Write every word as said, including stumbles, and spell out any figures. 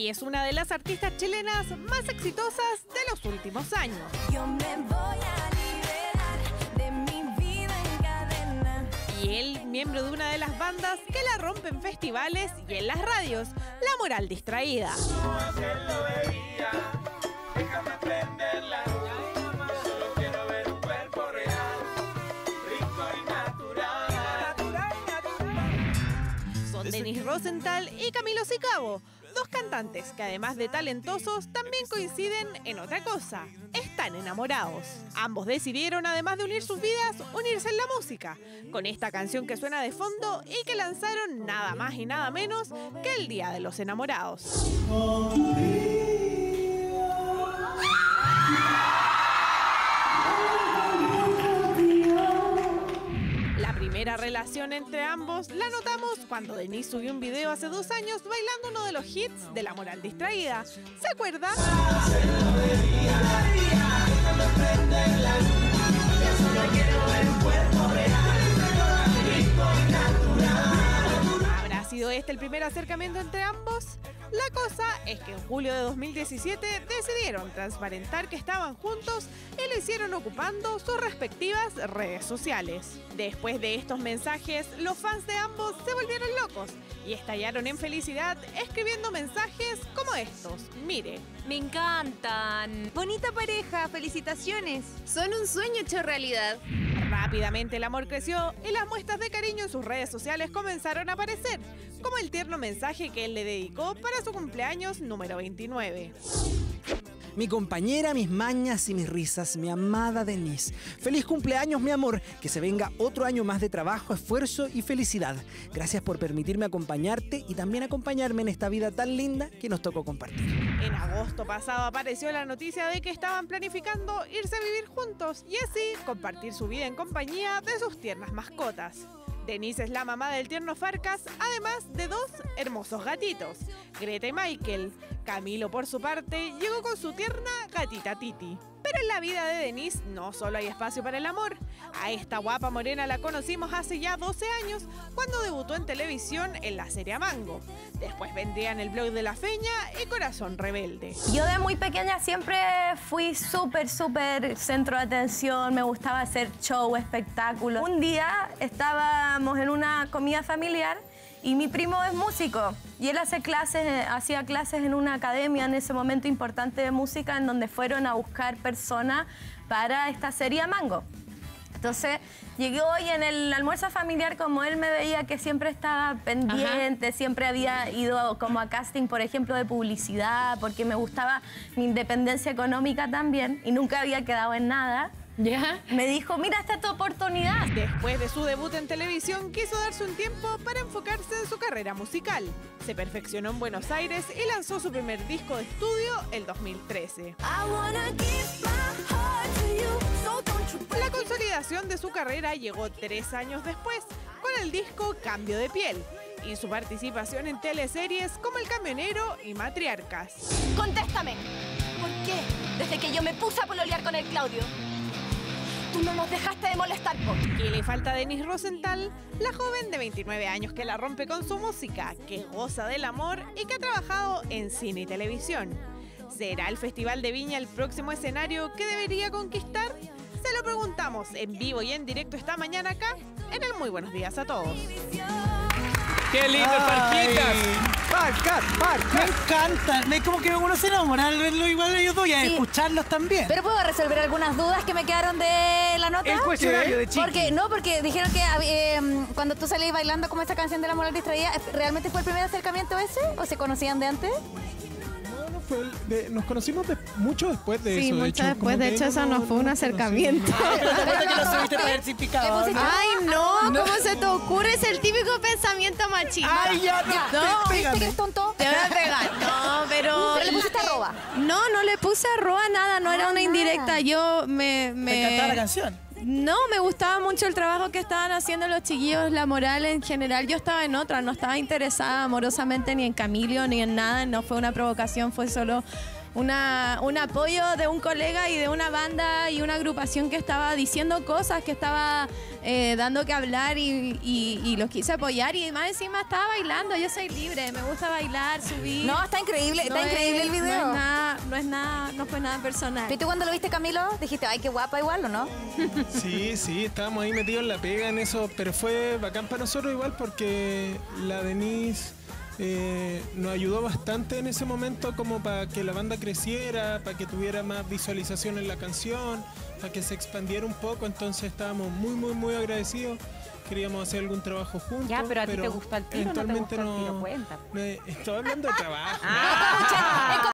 es una de las artistas chilenas más exitosas de los últimos años. Yo me voy a liberar de mi vida en cadena. Y él, miembro de una de las bandas que la rompe en festivales y en las radios, La Moral Distraída. Son Denis Rosenthal y Camilo Sicabo, dos cantantes que además de talentosos también coinciden en otra cosa: están enamorados. Ambos decidieron, además de unir sus vidas, unirse en la música, con esta canción que suena de fondo y que lanzaron nada más y nada menos que el Día de los Enamorados. La primera relación entre ambos la notamos cuando Denis subió un video hace dos años bailando uno de los hits de La Moral Distraída. ¿Se acuerda? ¿Habrá sido este el primer acercamiento entre ambos? La cosa es que en julio de dos mil diecisiete decidieron transparentar que estaban juntos y lo hicieron ocupando sus respectivas redes sociales. Después de estos mensajes, los fans de ambos se volvieron locos y estallaron en felicidad escribiendo mensajes como estos. Mire. Me encantan. Bonita pareja, felicitaciones. Son un sueño hecho realidad. Rápidamente el amor creció y las muestras de cariño en sus redes sociales comenzaron a aparecer, como el tierno mensaje que él le dedicó para su cumpleaños número veintinueve. Mi compañera, mis mañas y mis risas, mi amada Denise. Feliz cumpleaños, mi amor. Que se venga otro año más de trabajo, esfuerzo y felicidad. Gracias por permitirme acompañarte y también acompañarme en esta vida tan linda que nos tocó compartir. En agosto pasado apareció la noticia de que estaban planificando irse a vivir juntos y así compartir su vida en compañía de sus tiernas mascotas. Denise es la mamá del tierno Farcas, además de dos hermosos gatitos, Greta y Michael. Camilo, por su parte, llegó con su tierna gatita Titi. Pero en la vida de Denise no solo hay espacio para el amor. A esta guapa morena la conocimos hace ya doce años, cuando debutó en televisión en la serie Mango. Después vendrían El blog de la feña y Corazón rebelde. Yo de muy pequeña siempre fui súper, súper centro de atención. Me gustaba hacer show, espectáculos. Un día estábamos en una comida familiar y mi primo es músico y él hace clases, hacía clases en una academia en ese momento importante de música en donde fueron a buscar personas para esta serie Mango. Entonces llegué hoy en el almuerzo familiar, como él me veía que siempre estaba pendiente, Ajá. siempre había ido como a casting, por ejemplo, de publicidad, porque me gustaba mi independencia económica también y nunca había quedado en nada. ¿Ya? Me dijo, mira, esta es tu oportunidad. Después de su debut en televisión, quiso darse un tiempo para enfocarse en su carrera musical. Se perfeccionó en Buenos Aires y lanzó su primer disco de estudio el dos mil trece. La consolidación de su carrera llegó tres años después, con el disco Cambio de Piel y su participación en teleseries como El Camionero y Matriarcas. Contéstame, ¿por qué desde que yo me puse a pololear con el Claudio, tú no nos dejaste de molestar, po? ¿Qué le falta a Denis Rosenthal? La joven de veintinueve años que la rompe con su música, que goza del amor y que ha trabajado en cine y televisión. ¿Será el Festival de Viña el próximo escenario que debería conquistar? Se lo preguntamos en vivo y en directo esta mañana acá, en el Muy Buenos Días a Todos. ¡Qué lindo, Farquitas! ¡Farcas, Farcas! Me encantan. Me como que uno se enamora al verlo igual ellos dos y a Sí. escucharlos también. Pero puedo resolver algunas dudas que me quedaron de la nota. El cuestionario de Chiqui. Porque, no, porque dijeron que eh, cuando tú salías bailando como esta canción de La Moral Distraída, ¿realmente fue el primer acercamiento ese? ¿O se conocían de antes? No, no fue el de- nos conocimos de- mucho después de Sí, eso. mucho de hecho, después. como De que hecho, eso no fue un nos acercamiento. Ay, pero te acuerdas que lo subiste para ver si picaba. ¿No? Ay, no, ¿cómo se te ocurre? Es el típico pensamiento machista. Ay, ya, Ya, No, ¿viste pégame. que es tonto? Te voy a pegar. No, pero... Pero le pusiste arroba. No, no le puse arroba nada, no era Ah, una nada. indirecta. Yo me... Me encantaba la me... canción. No, me gustaba mucho el trabajo que estaban haciendo los chiquillos, La Moral en general. Yo estaba en otra, no estaba interesada amorosamente ni en Camilo ni en nada. No fue una provocación, fue solo una, un apoyo de un colega y de una banda y una agrupación que estaba diciendo cosas, que estaba eh, dando que hablar y, y, y los quise apoyar y más encima estaba bailando. Yo soy libre, me gusta bailar, subir. No, está increíble, No está es- increíble el video. No es nada, no es nada, no fue nada personal. ¿Y tú cuando lo viste, Camilo, dijiste, ay, qué guapa igual, o no? Sí, sí, estábamos ahí metidos en la pega en eso, pero fue bacán para nosotros igual porque la Denise eh, nos ayudó bastante en ese momento como para que la banda creciera, para que tuviera más visualización en la canción, para que se expandiera un poco, entonces estábamos muy, muy, muy agradecidos. Queríamos hacer algún trabajo juntos. Ya, pero ¿a ti te pero gustó el tiro o no te eventualmente gustó el tiro? no- Cuenta. me- Estoy hablando de trabajo. Ah.